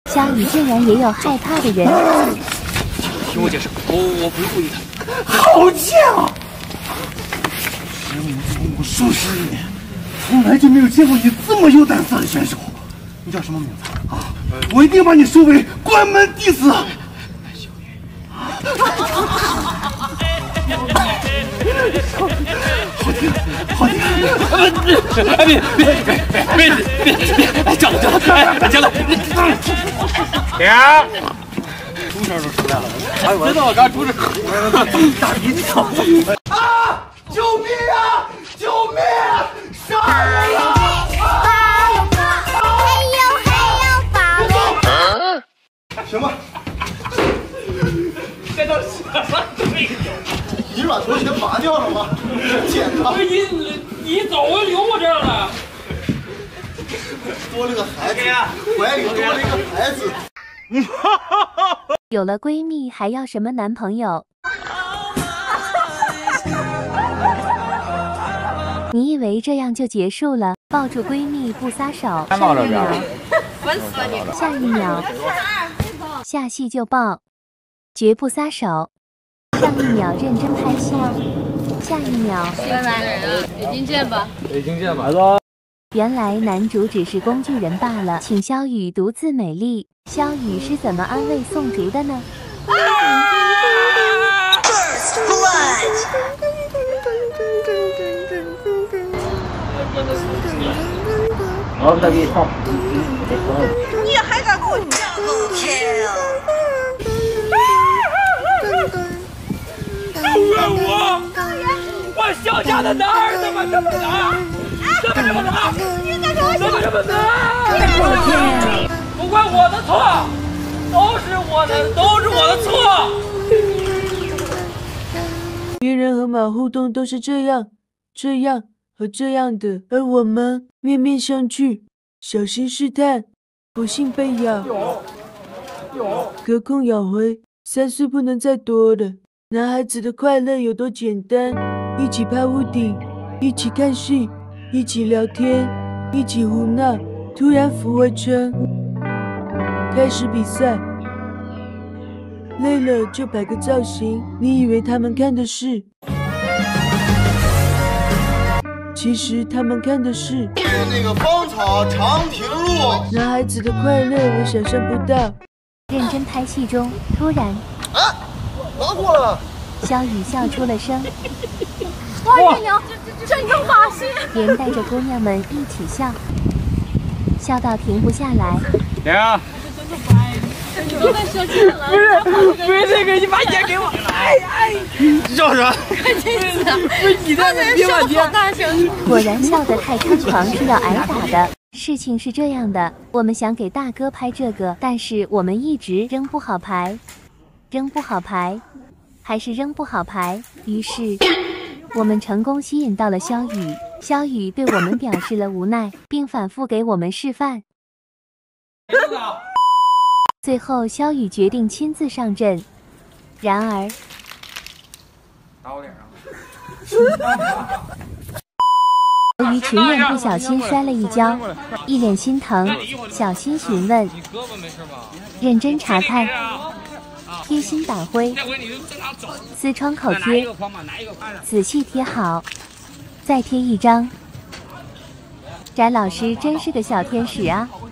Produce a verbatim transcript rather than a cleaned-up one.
小雨竟然也有害怕的人。 听我解释，我我不是故意的。 好贱啊！十名从武数十年，从来就没有见过你这么有胆色的选手。你叫什么名字啊？我一定把你收为关门弟子。小雨。好听，好听！ 哎，别别别别别别！叫了叫了，哎，叫了！停！出声都出来了，哎，我知道我刚出声，大鼻涕跳。 啊！救命啊！救命！杀人了！ 嘿呦嘿呦，宝贝！行吧。 这都什么队友？ 你把头全拔掉了吗？捡他！ 你你走啊，留我这儿了。 多了个孩子，怀里多了一个孩子。 有了闺蜜还要什么男朋友？你以为这样就结束了？抱住闺蜜不撒手，上一秒， 烦死了你！ 下一秒，下戏就抱，绝不撒手。上一秒认真拍戏，下一秒， 拜拜，北京见吧。 北京见吧，来吧。 原来男主只是工具人罢了，请萧雨独自美丽。萧雨是怎么安慰宋竹的呢？ 啊 First blood。 我不再给你放。 你还敢给我 double kill？ 都怨我！我小家的男儿怎么这么难？怎么这么难？怎么这么难？不怪我的错，都是我的，都是我的错。 别人和马互动都是这样、这样和这样的，而我们面面相觑，小心试探，不幸被咬。有，有，隔空咬回，三岁不能再多了。男孩子的快乐有多简单？一起爬屋顶，一起看戏，一起聊天，一起胡闹。突然浮回成开始比赛，累了就摆个造型。你以为他们看的是，其实他们看的是那个芳草长亭路。 男孩子的快乐，我想象不到。 认真拍戏中，突然。 啊！拿过了！ 萧雨笑出了声。 哇，月娘，真正把戏！ 连带着姑娘们一起笑，笑到停不下来。 停！ 你都在生气了？ 不是，不是这个，你把烟给我！哎哎，你笑什么？ 快气死了！ 不是你在那别往天！ 大声！ 果然笑得太猖狂是要挨打的。事情是这样的，我们想给大哥拍这个，但是我们一直扔不好牌，扔不好牌。还是扔不好牌，于是我们成功吸引到了萧雨。萧雨对我们表示了无奈，并反复给我们示范。最后，萧雨决定亲自上阵。然而， 打我脸上！ 由于群演不小心摔了一跤，一脸心疼，小心询问， 你胳膊没事吧？ 认真查看。贴心打灰，撕窗口贴，仔细贴好，再贴一张。翟老师真是个小天使啊！